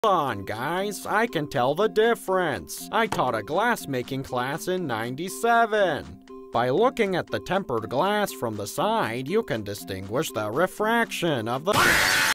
on, guys, I can tell the difference. I taught a glass-making class in '97. By looking at the tempered glass from the side, you can distinguish the refraction of the